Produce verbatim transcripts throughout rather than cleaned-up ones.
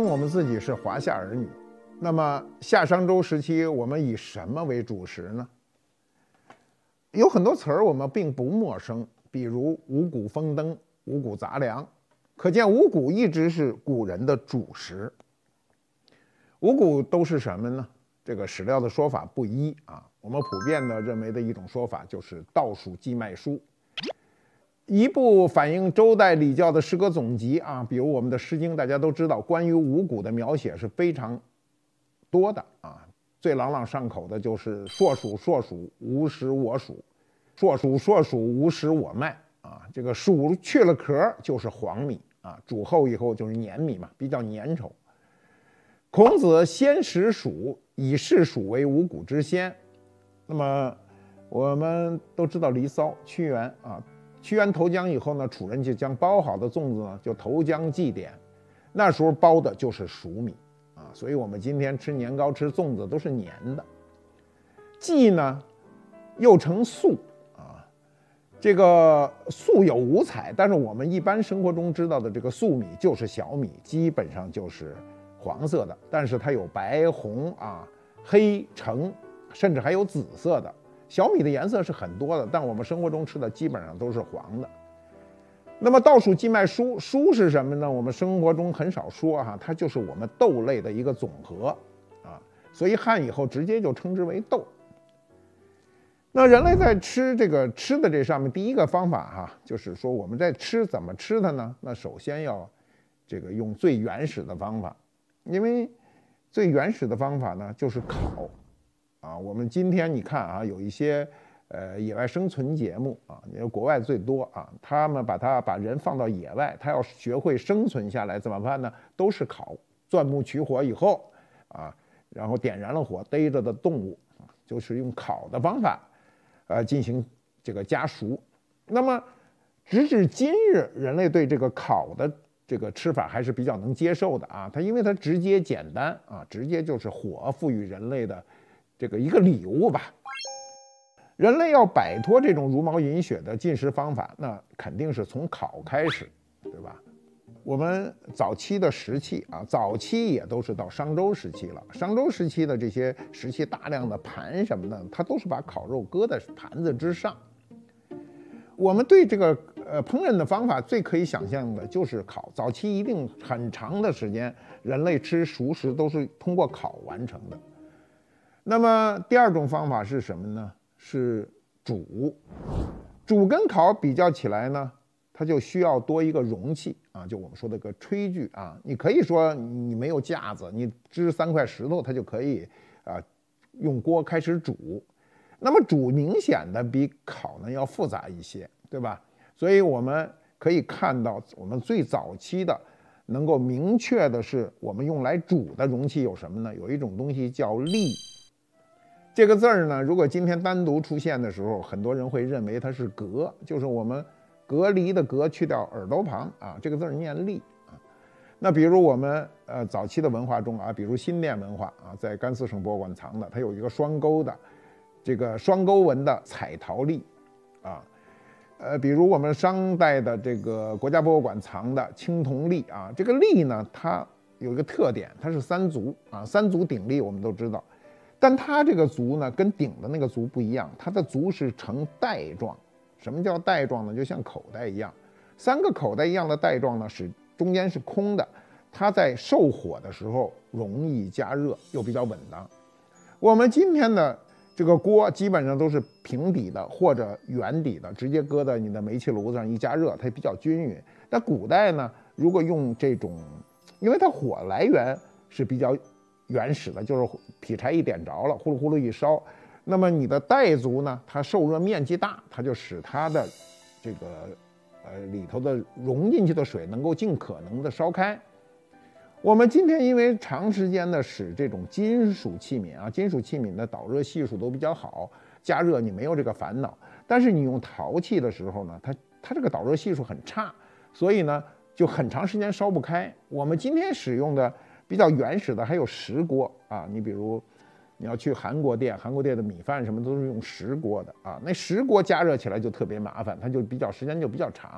我们自己是华夏儿女，那么夏商周时期我们以什么为主食呢？有很多词儿我们并不陌生，比如五谷丰登、五谷杂粮，可见五谷一直是古人的主食。五谷都是什么呢？这个史料的说法不一啊。我们普遍的认为的一种说法就是稻黍稷麦菽。一部反映周代礼教的诗歌总集啊，比如我们的《诗经》，大家都知道，关于五谷的描写是非常多的啊。最朗朗上口的就是“硕黍硕黍，吾食我黍；硕黍硕黍，吾食我麦”啊。这个黍去了壳就是黄米啊，煮厚以后就是粘米嘛，比较粘稠。孔子先食黍，以视黍为五谷之先。那么我们都知道《离骚》屈原啊。屈原投江以后呢，楚人就将包好的粽子呢就投江祭奠，那时候包的就是黍米啊，所以我们今天吃年糕吃粽子都是粘的。祭呢又称粟啊，这个粟有五彩，但是我们一般生活中知道的这个粟米就是小米，基本上就是黄色的，但是它有白红啊、黑橙，甚至还有紫色的。小米的颜色是很多的，但我们生活中吃的基本上都是黄的。那么稻黍稷麦菽，菽是什么呢？我们生活中很少说哈，它就是我们豆类的一个总和啊，所以汉以后直接就称之为豆。那人类在吃这个吃的这上面，第一个方法哈，就是说我们在吃怎么吃它呢？那首先要这个用最原始的方法，因为最原始的方法呢就是烤。啊，我们今天你看啊，有一些呃野外生存节目啊，因为国外最多啊，他们把它把人放到野外，他要学会生存下来怎么办呢？都是烤，钻木取火以后啊，然后点燃了火，逮着的动物啊，就是用烤的方法，呃进行这个家熟。那么直至今日，人类对这个烤的这个吃法还是比较能接受的啊，它因为它直接简单啊，直接就是火赋予人类的这个一个礼物吧。人类要摆脱这种茹毛饮血的进食方法，那肯定是从烤开始，对吧？我们早期的石器啊，早期也都是到商周时期了。商周时期的这些石器，大量的盘什么的，它都是把烤肉搁在盘子之上。我们对这个呃烹饪的方法最可以想象的就是烤。早期一定很长的时间，人类吃熟食都是通过烤完成的。那么第二种方法是什么呢？是煮。煮跟烤比较起来呢，它就需要多一个容器啊，就我们说的个炊具啊。你可以说你没有架子，你支三块石头，它就可以啊用锅开始煮。那么煮明显的比烤呢要复杂一些，对吧？所以我们可以看到，我们最早期的能够明确的是，我们用来煮的容器有什么呢？有一种东西叫第。这个字儿呢，如果今天单独出现的时候，很多人会认为它是隔，就是我们隔离的隔去掉耳朵旁啊，这个字儿念第啊。那比如我们呃早期的文化中啊，比如新店文化啊，在甘肃省博物馆藏的，它有一个双钩的这个双钩纹的彩陶第啊。呃，比如我们商代的这个国家博物馆藏的青铜第啊，这个第呢，它有一个特点，它是三足啊，三足鼎立，我们都知道。但它这个足呢，跟鼎的那个足不一样，它的足是呈带状。什么叫带状呢？就像口袋一样，三个口袋一样的带状呢，是中间是空的，它在受火的时候容易加热，又比较稳当。我们今天的这个锅基本上都是平底的或者圆底的，直接搁在你的煤气炉子上一加热，它比较均匀。但古代呢，如果用这种，因为它火来源是比较原始的，就是劈柴一点着了，呼噜呼噜一烧，那么你的带足呢，它受热面积大，它就使它的这个呃里头的融进去的水能够尽可能的烧开。我们今天因为长时间的使这种金属器皿啊，金属器皿的导热系数都比较好，加热你没有这个烦恼。但是你用陶器的时候呢，它它这个导热系数很差，所以呢就很长时间烧不开。我们今天使用的比较原始的还有石锅啊，你比如你要去韩国店，韩国店的米饭什么都是用石锅的啊，那石锅加热起来就特别麻烦，它就比较时间就比较长。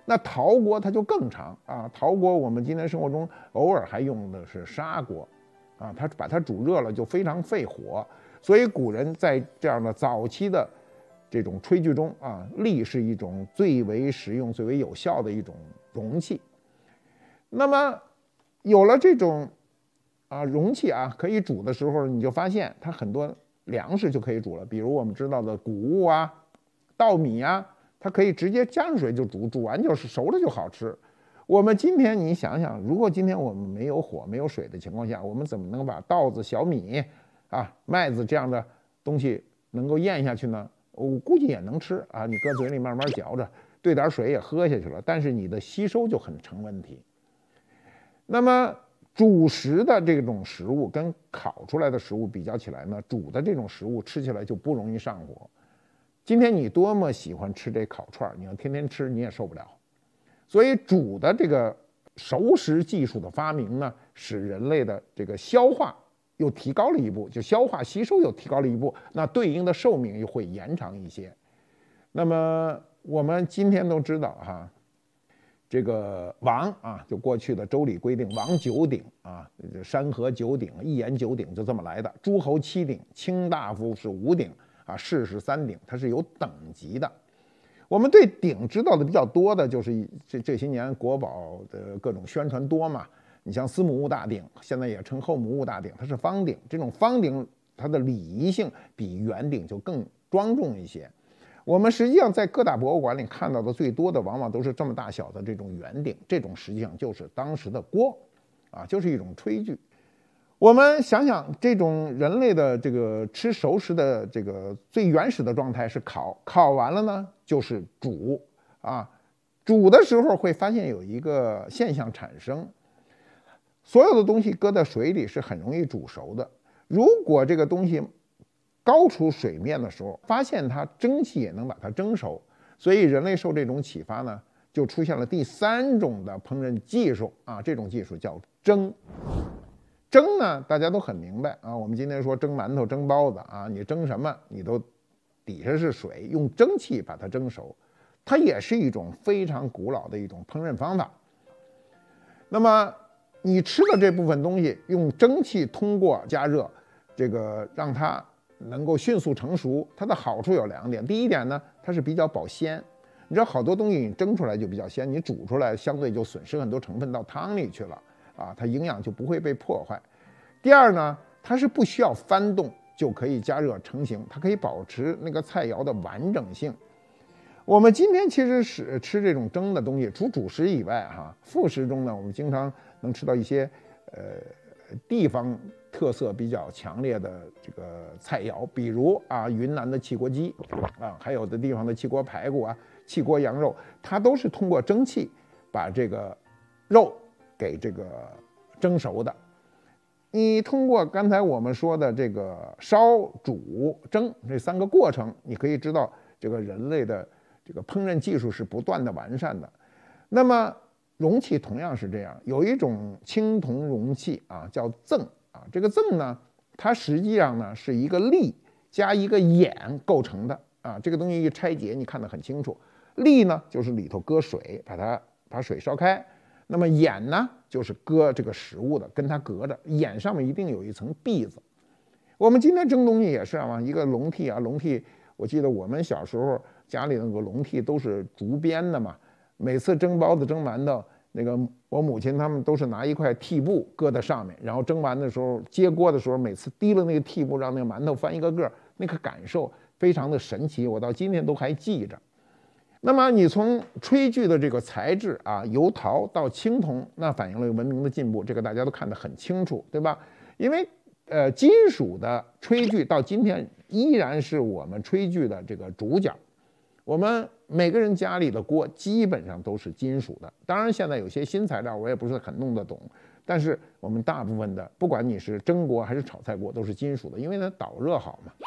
那陶锅它就更长啊，陶锅我们今天生活中偶尔还用的是砂锅，啊，它把它煮热了就非常费火，所以古人在这样的早期的这种炊具中啊，砾是一种最为实用、最为有效的一种容器。那么有了这种啊容器啊，可以煮的时候，你就发现它很多粮食就可以煮了，比如我们知道的谷物啊、稻米啊。它可以直接加上水就煮，煮完就是熟了就好吃。我们今天你想想，如果今天我们没有火、没有水的情况下，我们怎么能把稻子、小米啊、麦子这样的东西能够咽下去呢？我估计也能吃啊，你搁嘴里慢慢嚼着，兑点水也喝下去了，但是你的吸收就很成问题。那么煮食的这种食物跟烤出来的食物比较起来呢，煮的这种食物吃起来就不容易上火。今天你多么喜欢吃这烤串，你要天天吃你也受不了。所以煮的这个熟食技术的发明呢，使人类的这个消化又提高了一步，就消化吸收又提高了一步，那对应的寿命又会延长一些。那么我们今天都知道哈，这个王啊，就过去的周礼规定王九鼎啊，山河九鼎，一言九鼎就这么来的，诸侯七鼎，卿大夫是五鼎。啊，士是三鼎，它是有等级的。我们对鼎知道的比较多的，就是这这些年国宝的各种宣传多嘛。你像司母戊大鼎，现在也称后母戊大鼎，它是方鼎。这种方鼎，它的礼仪性比圆鼎就更庄重一些。我们实际上在各大博物馆里看到的最多的，往往都是这么大小的这种圆鼎，这种实际上就是当时的锅，啊，就是一种炊具。我们想想，这种人类的这个吃熟食的这个最原始的状态是烤，烤完了呢就是煮啊，煮的时候会发现有一个现象产生，所有的东西搁在水里是很容易煮熟的。如果这个东西高出水面的时候，发现它蒸汽也能把它蒸熟，所以人类受这种启发呢，就出现了第三种的烹饪技术啊，这种技术叫蒸。蒸呢，大家都很明白啊。我们今天说蒸馒头、蒸包子啊，你蒸什么，你都底下是水，用蒸汽把它蒸熟，它也是一种非常古老的一种烹饪方法。那么你吃的这部分东西，用蒸汽通过加热，这个让它能够迅速成熟，它的好处有两点。第一点呢，它是比较保鲜。你知道好多东西你蒸出来就比较鲜，你煮出来相对就损失很多成分到汤里去了。啊，它营养就不会被破坏。第二呢，它是不需要翻动就可以加热成型，它可以保持那个菜肴的完整性。我们今天其实是吃这种蒸的东西，除主食以外，哈，副食中呢，我们经常能吃到一些呃地方特色比较强烈的这个菜肴，比如啊云南的汽锅鸡啊，还有的地方的汽锅排骨啊、汽锅羊肉，它都是通过蒸汽把这个肉给这个蒸熟的。你通过刚才我们说的这个烧、煮、蒸这三个过程，你可以知道这个人类的这个烹饪技术是不断的完善的。那么容器同样是这样，有一种青铜容器啊，叫甑啊。这个甑呢，它实际上呢是一个立加一个眼构成的啊。这个东西一拆解，你看得很清楚。立呢就是里头搁水，把它把水烧开。那么眼呢，就是搁这个食物的，跟它隔着，眼上面一定有一层篦子。我们今天蒸东西也是啊，一个笼屉啊，笼屉，我记得我们小时候家里那个笼屉都是竹编的嘛，每次蒸包子、蒸馒头，那个我母亲他们都是拿一块屉布搁在上面，然后蒸完的时候接锅的时候，每次提了那个屉布，让那个馒头翻一个个，那个感受非常的神奇，我到今天都还记着。那么你从炊具的这个材质啊，由陶到青铜，那反映了文明的进步，这个大家都看得很清楚，对吧？因为呃，金属的炊具到今天依然是我们炊具的这个主角。我们每个人家里的锅基本上都是金属的，当然现在有些新材料我也不是很弄得懂，但是我们大部分的，不管你是蒸锅还是炒菜锅，都是金属的，因为它导热好嘛。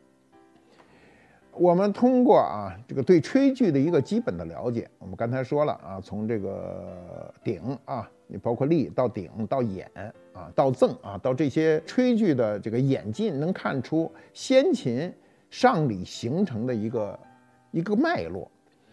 我们通过啊这个对炊具的一个基本的了解，我们刚才说了啊，从这个鼎啊，你包括立到鼎到眼啊到甑啊到这些炊具的这个演进，能看出先秦上礼形成的一个一个脉络。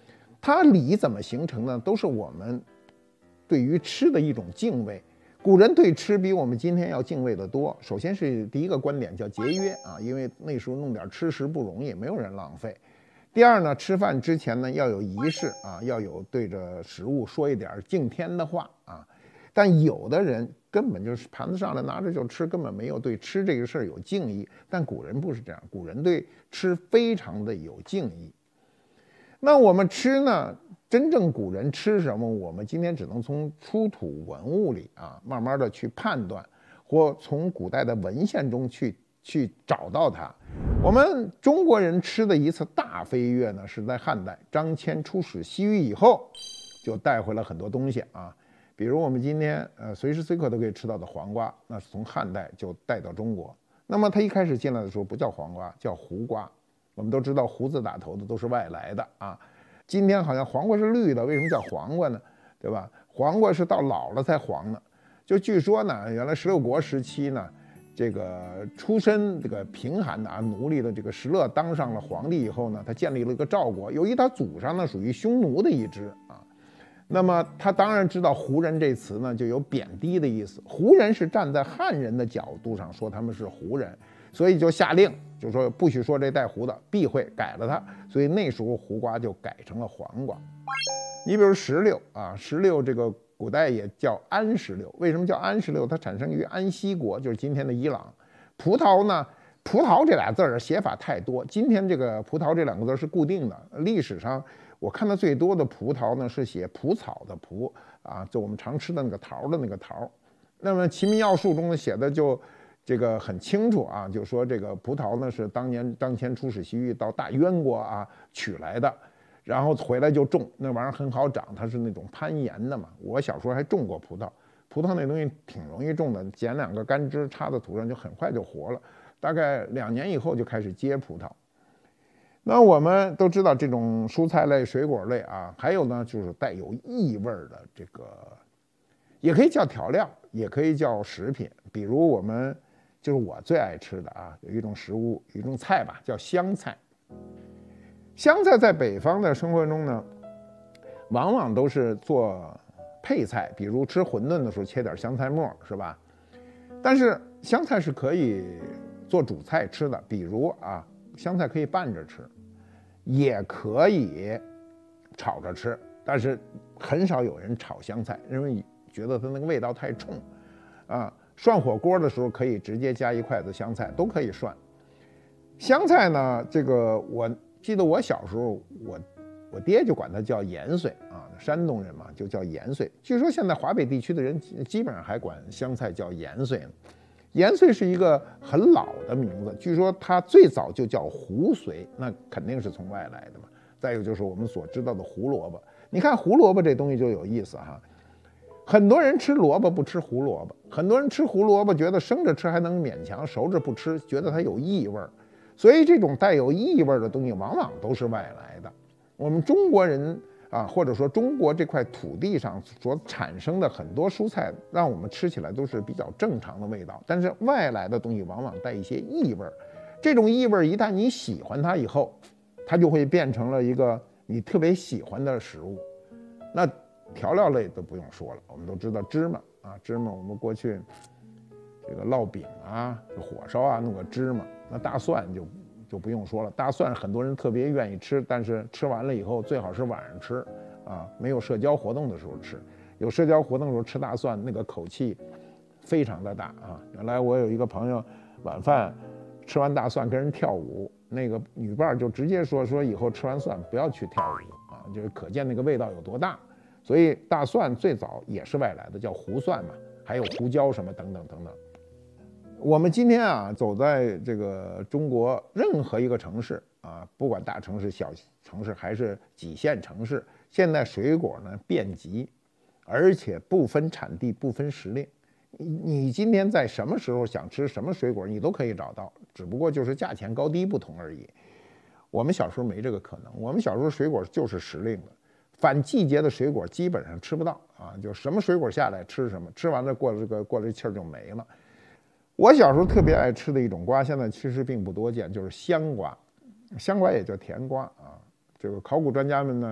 它礼怎么形成呢？都是我们对于吃的一种敬畏。古人对吃比我们今天要敬畏的多。首先是第一个观点叫节约啊，因为那时候弄点吃食不容易，没有人浪费。第二呢，吃饭之前呢要有仪式啊，要有对着食物说一点敬天的话啊。但有的人根本就是盘子上来拿着就吃，根本没有对吃这个事儿有敬意。但古人不是这样，古人对吃非常的有敬意。那我们吃呢？真正古人吃什么，我们今天只能从出土文物里啊，慢慢的去判断，或从古代的文献中去去找到它。我们中国人吃的一次大飞跃呢，是在汉代，张骞出使西域以后，就带回了很多东西啊，比如我们今天呃随时随刻都可以吃到的黄瓜，那是从汉代就带到中国。那么它一开始进来的时候不叫黄瓜，叫胡瓜。我们都知道胡子打头的都是外来的啊。今天好像黄瓜是绿的，为什么叫黄瓜呢？对吧？黄瓜是到老了才黄的。就据说呢，原来十六国时期呢，这个出身这个贫寒的啊奴隶的这个石勒当上了皇帝以后呢，他建立了一个赵国，由于他祖上呢属于匈奴的一支啊，那么他当然知道胡人这词呢就有贬低的意思，胡人是站在汉人的角度上说他们是胡人，所以就下令。就说不许说这带胡的，避讳改了它，所以那时候胡瓜就改成了黄瓜。你比如石榴啊，石榴这个古代也叫安石榴，为什么叫安石榴？它产生于安息国，就是今天的伊朗。葡萄呢，葡萄这俩字儿写法太多，今天这个葡萄这两个字是固定的。历史上我看的最多的葡萄呢是写蒲草的蒲啊，就我们常吃的那个桃的那个桃。那么《齐民要术》中写的就。这个很清楚啊，就说这个葡萄呢是当年张骞出使西域到大渊国啊取来的，然后回来就种，那玩意儿很好长，它是那种攀岩的嘛。我小时候还种过葡萄，葡萄那东西挺容易种的，剪两个干枝插在土上就很快就活了，大概两年以后就开始结葡萄。那我们都知道这种蔬菜类、水果类啊，还有呢就是带有异味的这个，也可以叫调料，也可以叫食品，比如我们。就是我最爱吃的啊，有一种食物，有一种菜吧，叫香菜。香菜在北方的生活中呢，往往都是做配菜，比如吃馄饨的时候切点香菜末，是吧？但是香菜是可以做主菜吃的，比如啊，香菜可以拌着吃，也可以炒着吃，但是很少有人炒香菜，因为觉得它那个味道太冲啊。涮火锅的时候可以直接加一筷子香菜，都可以涮。香菜呢，这个我记得我小时候，我我爹就管它叫盐穗啊，山东人嘛就叫盐穗。据说现在华北地区的人基本上还管香菜叫盐穗呢。盐穗是一个很老的名字，据说它最早就叫胡荽，那肯定是从外来的嘛。再有就是我们所知道的胡萝卜，你看胡萝卜这东西就有意思哈。很多人吃萝卜不吃胡萝卜，很多人吃胡萝卜觉得生着吃还能勉强，熟着不吃，觉得它有异味儿。所以这种带有异味的东西往往都是外来的。我们中国人啊，或者说中国这块土地上所产生的很多蔬菜，让我们吃起来都是比较正常的味道。但是外来的东西往往带一些异味儿，这种异味儿一旦你喜欢它以后，它就会变成了一个你特别喜欢的食物。那调料类都不用说了，我们都知道芝麻啊，芝麻我们过去这个烙饼啊、火烧啊弄个芝麻，那大蒜就就不用说了，大蒜很多人特别愿意吃，但是吃完了以后最好是晚上吃啊，没有社交活动的时候吃，有社交活动的时候吃大蒜那个口气非常的大啊。原来我有一个朋友晚饭吃完大蒜跟人跳舞，那个女伴就直接说说以后吃完蒜不要去跳舞啊，就是可见那个味道有多大。所以大蒜最早也是外来的，叫胡蒜嘛，还有胡椒什么等等等等。我们今天啊，走在这个中国任何一个城市啊，不管大城市、小城市还是几线城市，现在水果呢遍及，而且不分产地、不分时令。你今天在什么时候想吃什么水果，你都可以找到，只不过就是价钱高低不同而已。我们小时候没这个可能，我们小时候水果就是时令的。反季节的水果基本上吃不到啊，就什么水果下来吃什么，吃完了过了这个过了这气儿就没了。我小时候特别爱吃的一种瓜，现在其实并不多见，就是香瓜。香瓜也叫甜瓜啊。这个考古专家们呢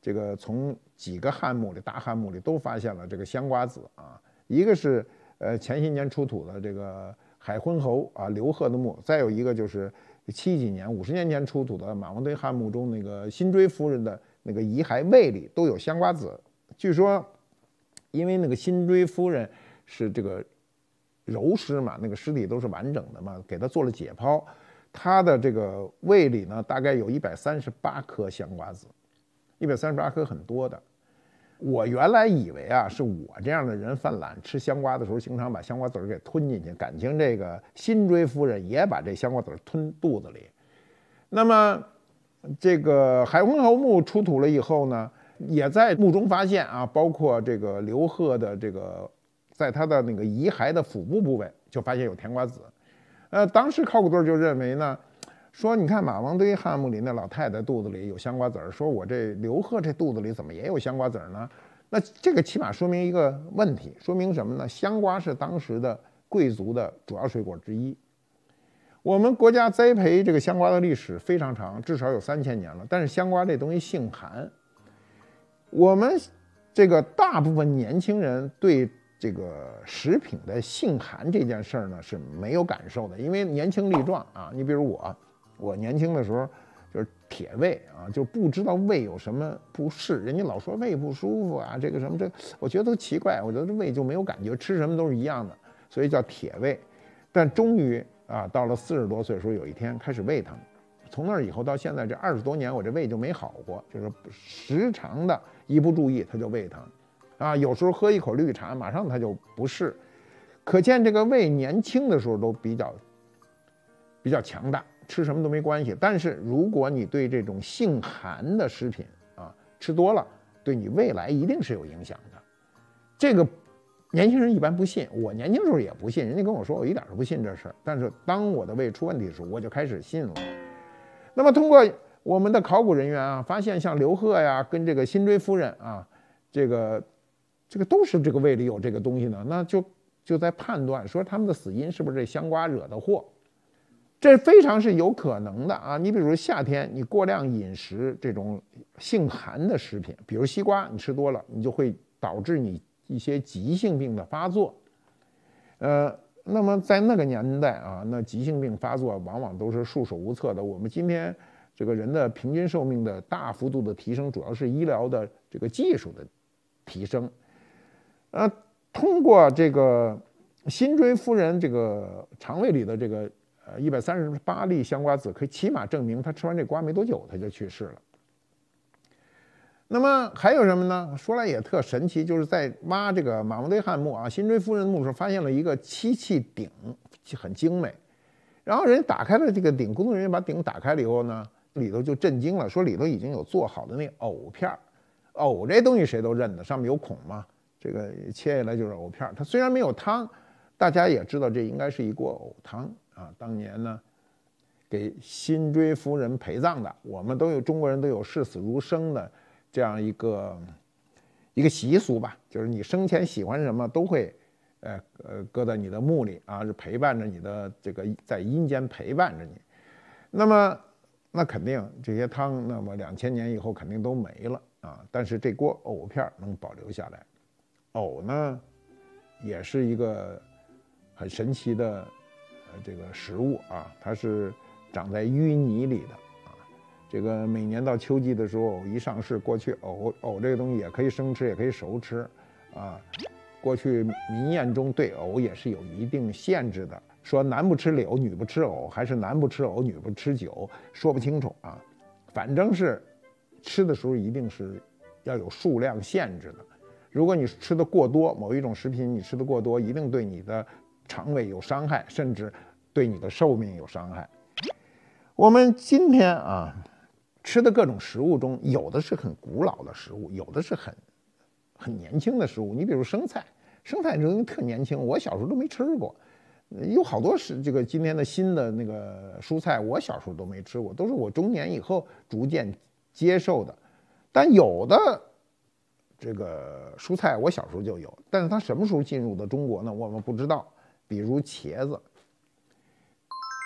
这个从几个汉墓里大汉墓里都发现了这个香瓜子啊，一个是呃前些年出土的这个海昏侯啊刘贺的墓，再有一个就是七几年五十年前出土的马王堆汉墓中那个辛追夫人的那个遗骸胃里都有香瓜子。据说因为那个辛追夫人是这个糅尸嘛，那个尸体都是完整的嘛，给她做了解剖，她的这个胃里呢大概有一百三十八颗香瓜子，一百三十八颗很多的。我原来以为啊，是我这样的人犯懒，吃香瓜的时候经常把香瓜子儿给吞进去，感情这个辛追夫人也把这香瓜子儿吞肚子里。那么这个海昏侯墓出土了以后呢，也在墓中发现啊，包括这个刘贺的这个在他的那个遗骸的腹部部位就发现有甜瓜子。呃，当时考古队就认为呢，说你看马王堆汉墓里那老太太肚子里有香瓜子儿，说我这刘贺这肚子里怎么也有香瓜子儿呢？那这个起码说明一个问题，说明什么呢？香瓜是当时的贵族的主要水果之一。我们国家栽培这个香瓜的历史非常长，至少有三千年了。但是香瓜这东西性寒，我们这个大部分年轻人对这个食品的性寒这件事儿呢是没有感受的，因为年轻力壮啊。你比如我，我年轻的时候就是铁胃啊，就不知道胃有什么不适，人家老说胃不舒服啊，这个什么这，我觉得都奇怪，我觉得这胃就没有感觉，吃什么都是一样的，所以叫铁胃。但终于啊，到了四十多岁的时候，有一天开始胃疼，从那以后到现在这二十多年，我这胃就没好过，就是时常的一不注意它就胃疼。啊，有时候喝一口绿茶，马上它就不适，可见这个胃年轻的时候都比较比较强大，吃什么都没关系。但是如果你对这种性寒的食品啊吃多了，对你未来一定是有影响的。这个年轻人一般不信，我年轻时候也不信，人家跟我说我一点都不信这事儿。但是当我的胃出问题的时候，我就开始信了。那么通过我们的考古人员啊，发现像刘贺呀，跟这个辛追夫人啊，这个。这个都是这个胃里有这个东西呢，那就就在判断说他们的死因是不是这香瓜惹的祸，这非常是有可能的啊。你比如夏天你过量饮食这种性寒的食品，比如西瓜，你吃多了，你就会导致你一些急性病的发作。呃，那么在那个年代啊，那急性病发作往往都是束手无策的。我们今天这个人的平均寿命的大幅度的提升，主要是医疗的这个技术的提升。呃，通过这个辛追夫人这个肠胃里的这个呃一百三十八粒香瓜子，可以起码证明他吃完这瓜没多久他就去世了。那么还有什么呢？说来也特神奇，就是在挖这个马王堆汉墓啊，辛追夫人墓上发现了一个漆器鼎，很精美。然后人家打开了这个鼎，工作人员把鼎打开了以后呢，里头就震惊了，说里头已经有做好的那藕片儿。藕这东西谁都认得，上面有孔嘛。这个切下来就是藕片，它虽然没有汤，大家也知道这应该是一锅藕汤啊。当年呢，给辛追夫人陪葬的，我们都有中国人都有视死如生的这样一个一个习俗吧，就是你生前喜欢什么都会，呃呃搁在你的墓里啊，是陪伴着你的这个在阴间陪伴着你。那么那肯定这些汤，那么两千年以后肯定都没了啊，但是这锅藕片能保留下来。藕呢，也是一个很神奇的呃这个食物啊，它是长在淤泥里的啊。这个每年到秋季的时候，藕一上市，过去藕藕这个东西也可以生吃，也可以熟吃啊。过去民谚中对藕也是有一定限制的，说男不吃柳，女不吃藕，还是男不吃藕，女不吃酒，说不清楚啊。反正是吃的时候一定是要有数量限制的。如果你吃的过多，某一种食品你吃的过多，一定对你的肠胃有伤害，甚至对你的寿命有伤害。我们今天啊吃的各种食物中，有的是很古老的食物，有的是很很年轻的食物。你比如生菜，生菜这东西特年轻，我小时候都没吃过。有好多是这个今天的新的那个蔬菜，我小时候都没吃过，都是我中年以后逐渐接受的。但有的这个蔬菜我小时候就有，但是它什么时候进入的中国呢？我们不知道。比如茄子，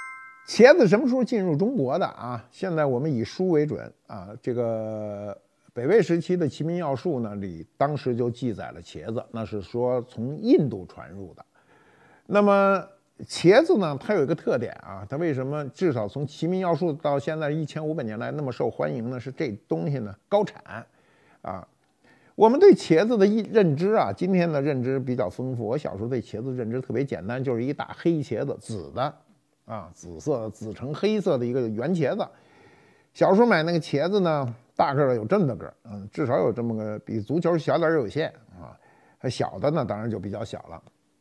茄子什么时候进入中国的啊？现在我们以书为准啊。这个北魏时期的《齐民要术》呢里，当时就记载了茄子，那是说从印度传入的。那么茄子呢，它有一个特点啊，它为什么至少从《齐民要术》到现在一千五百年来那么受欢迎呢？是这东西呢高产啊。我们对茄子的认知啊，今天的认知比较丰富。我小时候对茄子认知特别简单，就是一大黑茄子，紫的啊，紫色紫橙黑色的一个圆茄子。小时候买那个茄子呢，大个的有这么大个，嗯，至少有这么个比足球小点有限啊。小的呢，当然就比较小了。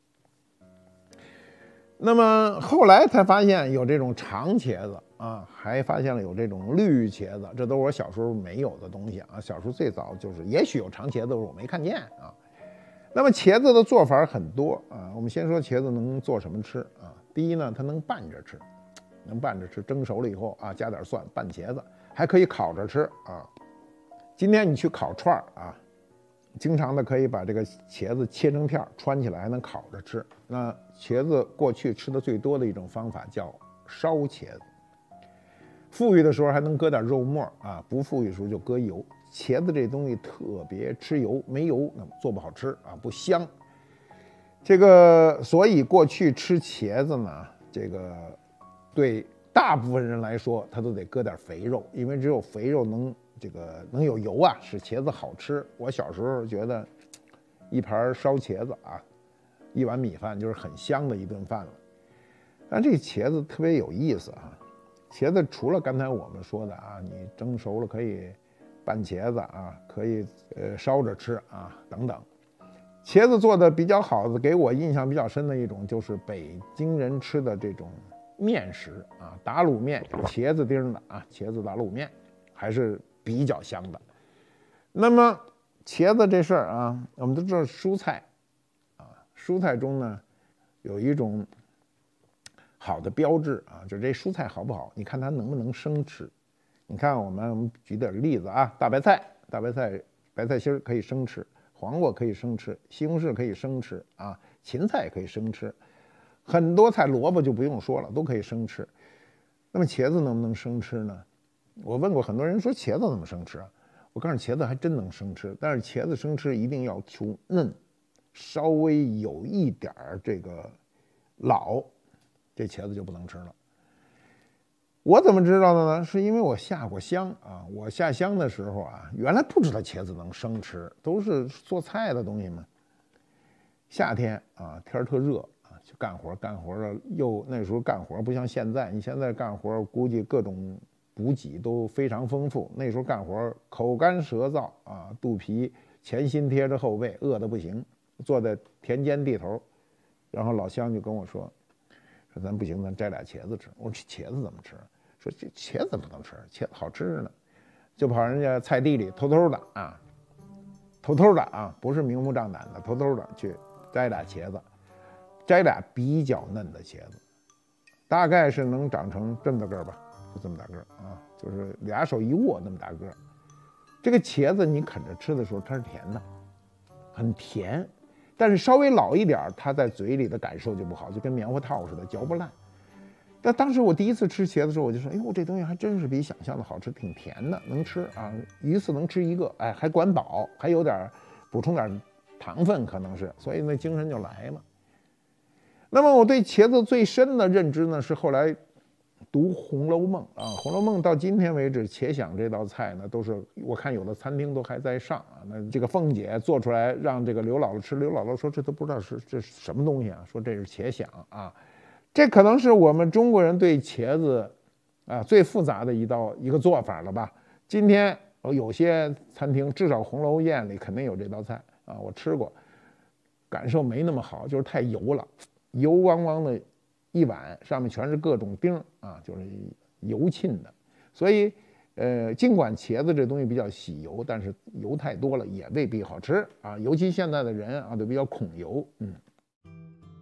那么后来才发现有这种长茄子啊，还发现了有这种绿茄子，这都是我小时候没有的东西啊。小时候最早就是，也许有长茄子，我没看见啊。那么茄子的做法很多啊，我们先说茄子能做什么吃啊？第一呢，它能拌着吃。能拌着吃，蒸熟了以后啊，加点蒜拌茄子，还可以烤着吃啊。今天你去烤串儿啊，经常的可以把这个茄子切成片，穿起来还能烤着吃。那茄子过去吃的最多的一种方法叫烧茄子，富裕的时候还能搁点肉末啊，不富裕的时候就搁油。茄子这东西特别吃油，没油那么做不好吃啊，不香。这个所以过去吃茄子呢，这个。对大部分人来说，他都得搁点肥肉，因为只有肥肉能这个能有油啊，使茄子好吃。我小时候觉得，一盘烧茄子啊，一碗米饭就是很香的一顿饭了。但这茄子特别有意思啊，茄子除了刚才我们说的啊，你蒸熟了可以拌茄子啊，可以呃烧着吃啊等等。茄子做的比较好的，给我印象比较深的一种就是北京人吃的这种。面食啊，打卤面，茄子丁的啊，茄子打卤面还是比较香的。那么茄子这事儿啊，我们都知道蔬菜啊，蔬菜中呢有一种好的标志啊，就这蔬菜好不好，你看它能不能生吃。你看我们我们举点例子啊，大白菜，大白菜白菜心儿可以生吃，黄瓜可以生吃，西红柿可以生吃啊，芹菜可以生吃。很多菜，萝卜就不用说了，都可以生吃。那么茄子能不能生吃呢？我问过很多人，说茄子怎么生吃啊？我告诉你，茄子还真能生吃，但是茄子生吃一定要求嫩，稍微有一点儿这个老，这茄子就不能吃了。我怎么知道的呢？是因为我下过乡啊，我下乡的时候啊，原来不知道茄子能生吃，都是做菜的东西嘛。夏天啊，天儿特热。去干活，干活了又那时候干活不像现在，你现在干活估计各种补给都非常丰富。那时候干活口干舌燥啊，肚皮前心贴着后背，饿得不行，坐在田间地头，然后老乡就跟我说，说咱不行，咱摘俩茄子吃。我说茄子怎么吃？说这茄子怎么能吃？茄子好吃呢，就跑人家菜地里偷偷的啊，偷偷的啊，不是明目张胆的，偷偷的去摘俩茄子。摘俩比较嫩的茄子，大概是能长成这么大个儿吧，就这么大个儿啊，就是俩手一握那么大个儿。这个茄子你啃着吃的时候，它是甜的，很甜，但是稍微老一点，它在嘴里的感受就不好，就跟棉花套似的，嚼不烂。但当时我第一次吃茄子的时候，我就说，哎呦，这东西还真是比想象的好吃，挺甜的，能吃啊，一次能吃一个，哎，还管饱，还有点补充点糖分，可能是，所以那精神就来了。那么我对茄子最深的认知呢，是后来读《红楼梦》啊，《红楼梦》到今天为止，茄鲞这道菜呢，都是我看有的餐厅都还在上啊。那这个凤姐做出来让这个刘姥姥吃，刘姥姥说这都不知道是这是什么东西啊，说这是茄鲞啊，这可能是我们中国人对茄子啊最复杂的一道一个做法了吧。今天有些餐厅，至少红楼宴里肯定有这道菜啊，我吃过，感受没那么好，就是太油了。油汪汪的一碗，上面全是各种丁啊，就是油沁的。所以，呃，尽管茄子这东西比较喜油，但是油太多了也未必好吃啊。尤其现在的人啊，都比较恐油，嗯。